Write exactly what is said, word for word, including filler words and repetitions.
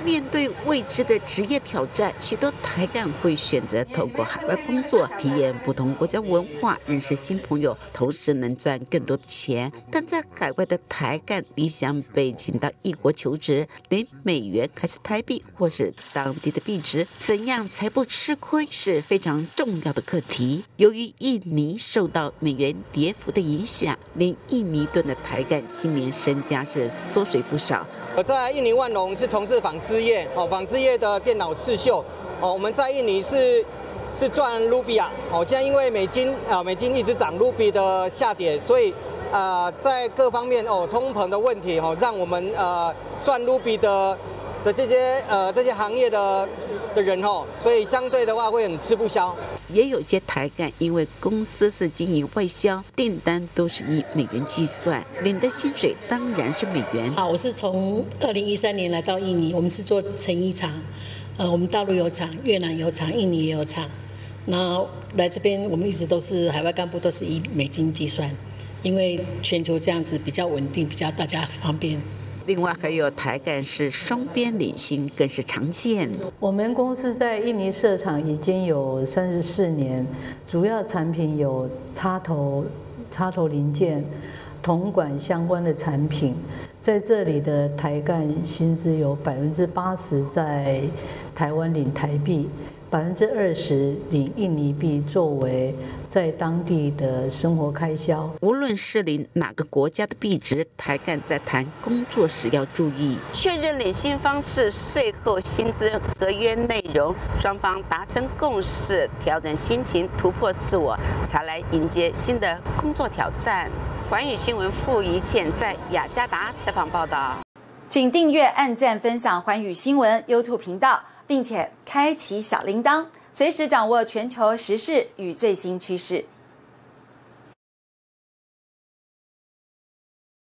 面对未知的职业挑战，许多台干会选择透过海外工作，体验不同国家文化，认识新朋友，同时能赚更多的钱。但在海外的台干理想被请到异国求职，连美元还是台币，或是当地的币值，怎样才不吃亏是非常重要的课题。由于印尼受到美元跌幅的影响，连印尼盾的台干今年身家是缩水不少。 我在印尼万隆是从事纺织业，哦，纺织业的电脑刺绣，哦，我们在印尼是是赚卢比啊，哦，现在因为美金啊，美金一直涨，卢比的下跌，所以呃，在各方面哦，通膨的问题哦，让我们呃赚卢比的的这些呃这些行业的的人哦，所以相对的话会很吃不消。 也有些台干因为公司是经营外销，订单都是以美元计算，领的薪水当然是美元。 好，我是从二零一三年来到印尼，我们是做成衣厂，呃，我们大陆有厂，越南有厂，印尼也有厂。那来这边，我们一直都是海外干部，都是以美金计算，因为全球这样子比较稳定，比较大家方便。 另外还有台干是双边领薪，更是常见。 我们公司在印尼设厂已经有三十四年，主要产品有插头、插头零件、铜管相关的产品。在这里的台干薪资有百分之八十在台湾领台币，百分之二十领印尼币作为在当地的生活开销。 无论是领哪个国家的币值，台干在谈工作时要注意确认领薪方式、税后薪资合约内容，双方达成共识，调整心情，突破自我，才来迎接新的工作挑战。寰宇新闻傅怡倩在雅加达采访报道。 请订阅、按赞、分享寰宇新闻 YouTube 频道，并且开启小铃铛，随时掌握全球时事与最新趋势。